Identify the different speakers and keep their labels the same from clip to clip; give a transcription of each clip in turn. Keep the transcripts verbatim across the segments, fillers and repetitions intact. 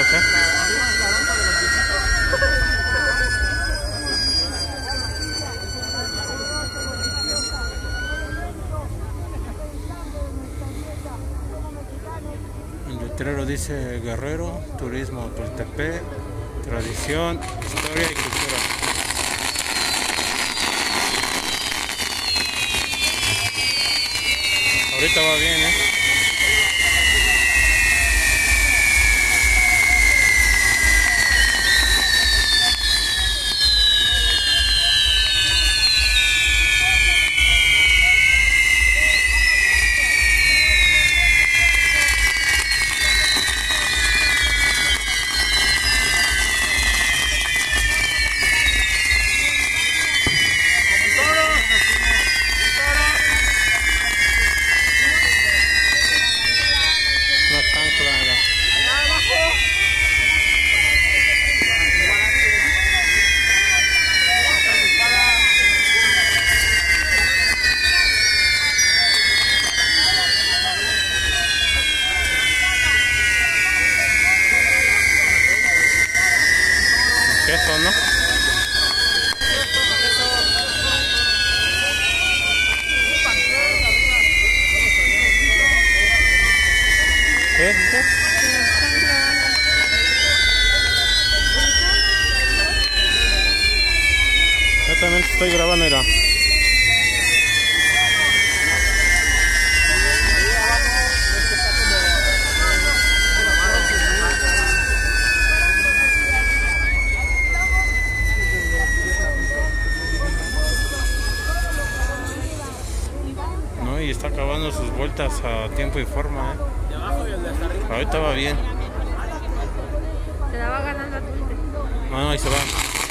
Speaker 1: ¿eh? El letrero dice Guerrero, turismo, Tultepec, tradición, historia y cultura. Ahorita va bien, ¿eh? Eso, ¿no? ¿Qué? ¿Qué? Yo también estoy grabando, mira. Y está acabando sus vueltas a tiempo y forma, ¿eh? De abajo y el de hasta arriba. Ahorita va bien.
Speaker 2: Se la va ganando a Tulte.
Speaker 1: No, no, ahí se va.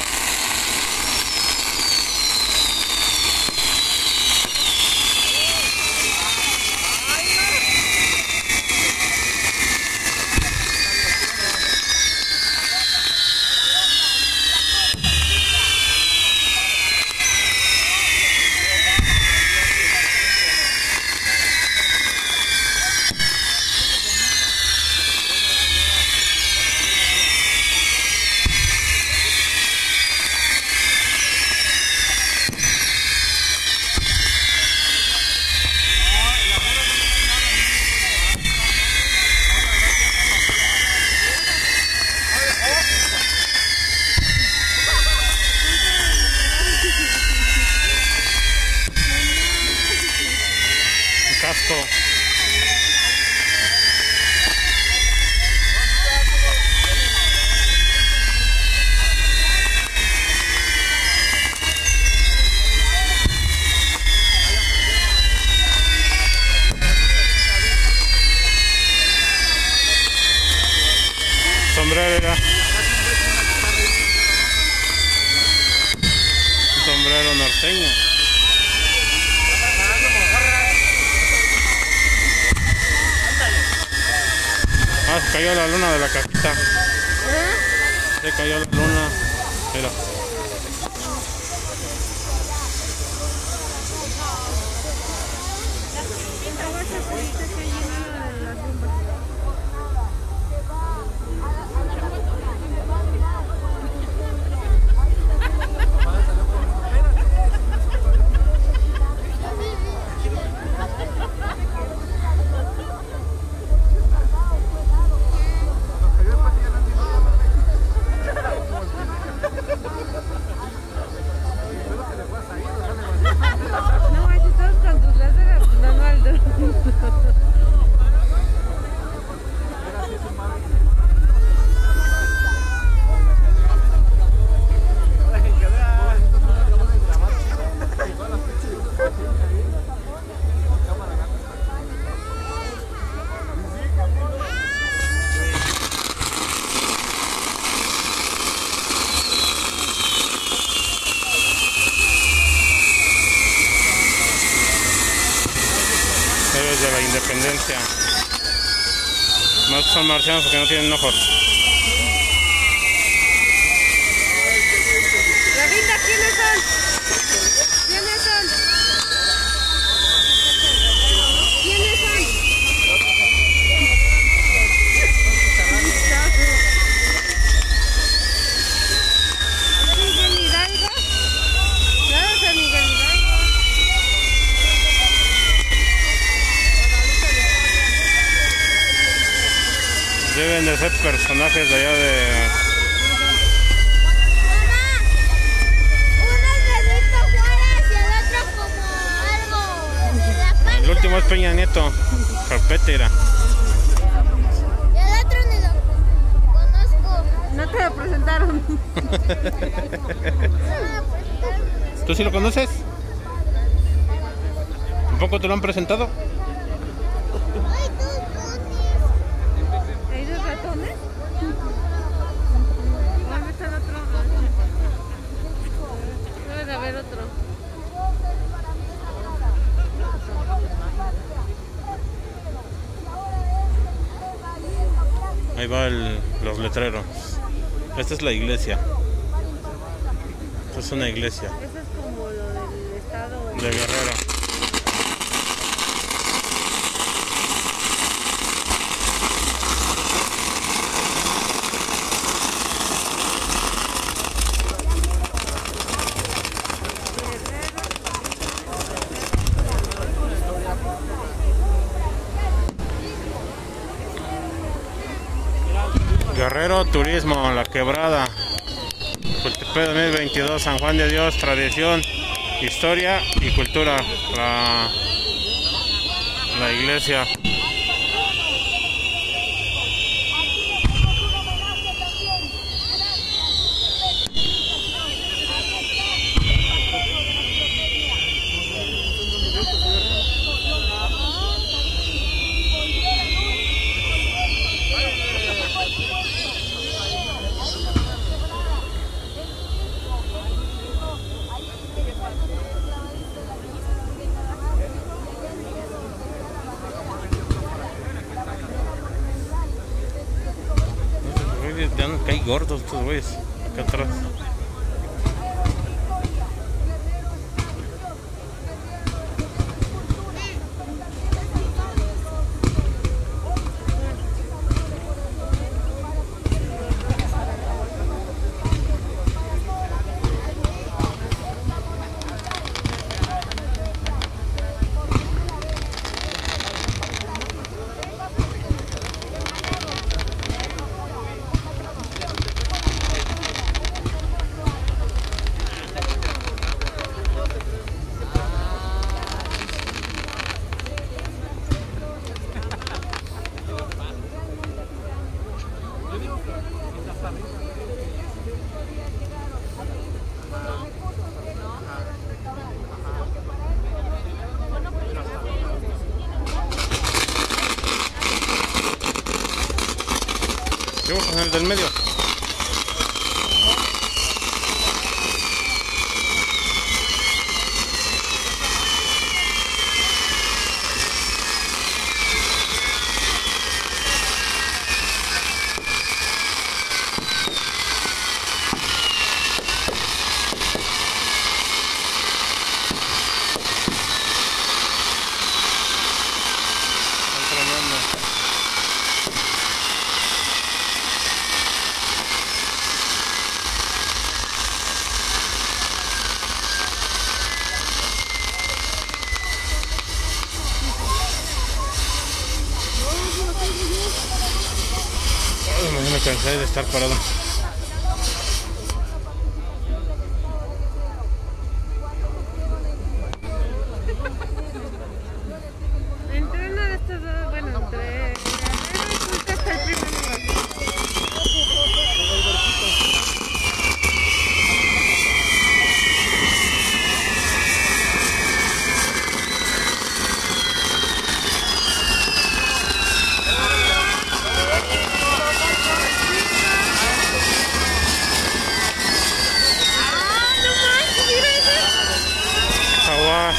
Speaker 1: Casco. Sombrero. Un sombrero norteño. Ah, se cayó la luna de la cajita.
Speaker 2: ¿Eh?
Speaker 1: Se cayó la luna. Mira. Héroes de la Independencia. No son marcianos porque no tienen ojos.
Speaker 2: Revita, ¿quiénes son? ¿Quiénes son? ¿Quiénes son?
Speaker 1: sé, personajes de allá de... El último es Peña Nieto, carpetera.
Speaker 2: Y el otro ni lo conozco. No te lo presentaron.
Speaker 1: ¿Tú sí lo conoces? ¿Tampoco te lo han presentado?
Speaker 2: ¿Hay dos ratones? ¿Dónde está el otro? Debe de haber otro.
Speaker 1: Ahí va el, los letreros. Esta es la iglesia. Esta es una iglesia.
Speaker 2: Eso es como lo del estado
Speaker 1: de Guerrero. Guerrero Turismo, La Quebrada, Tultepec dos mil veintidós, San Juan de Dios, tradición, historia y cultura, la, la iglesia. Ya no caen gordos estos güeyes acá atrás. ¿Qué vamos a hacer el del medio? Ay, me cansé de estar parado.
Speaker 2: Entre una de estas dos, bueno, entre Guerrero y Tultepec está el primer lugar.
Speaker 1: Agua.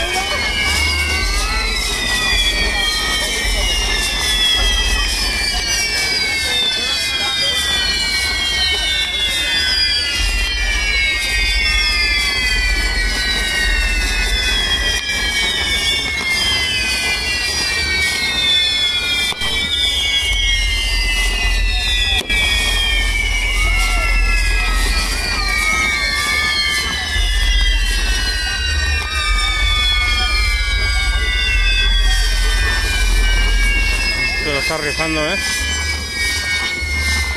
Speaker 1: Se lo está rifando, ¿eh?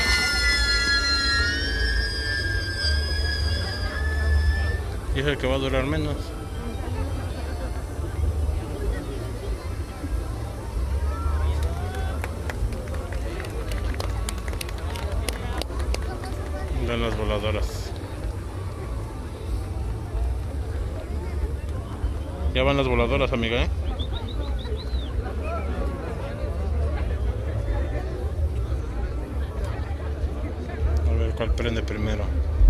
Speaker 1: Y es el que va a durar menos. De las voladoras. Ya van las voladoras, amiga, ¿eh? A ver cuál prende primero.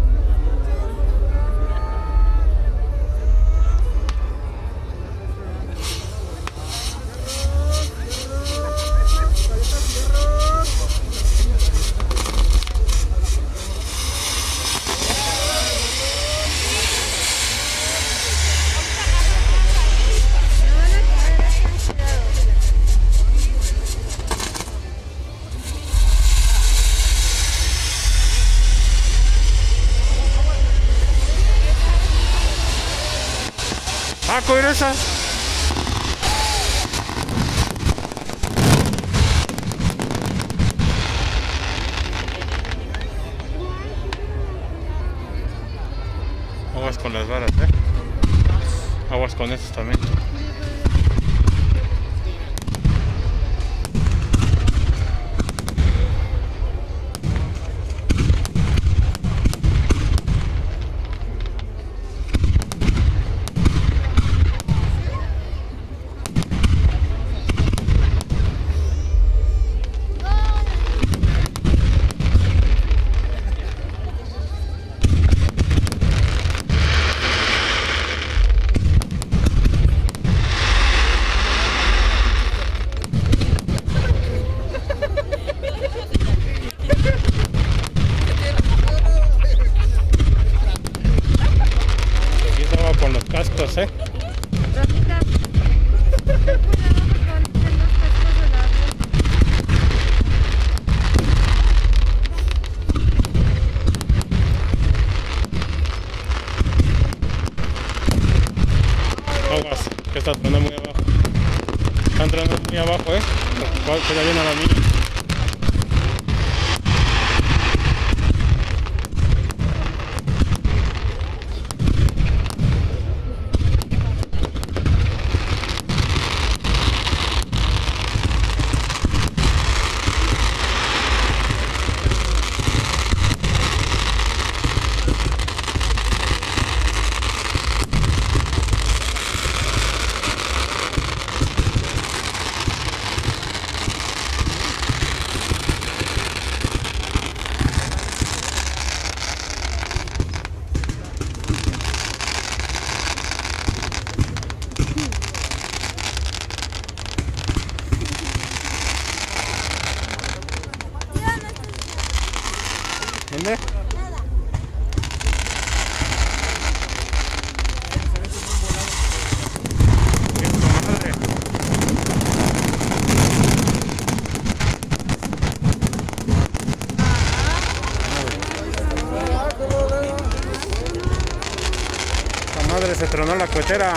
Speaker 1: Ah, coger esa. Aguas con las varas, eh. Aguas con estos también. Con los cascos, eh. Aguas, que está entrando muy abajo. Está entrando muy abajo, eh. Que ya viene a la mía. ¿Dónde? La madre se tronó la cohetera.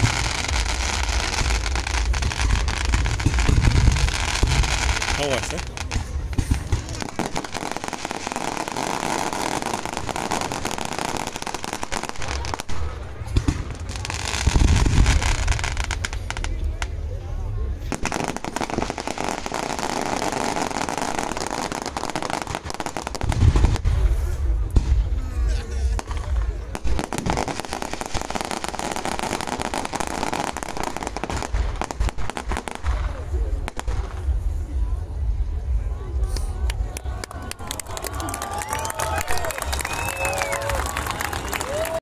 Speaker 1: Aguas, eh.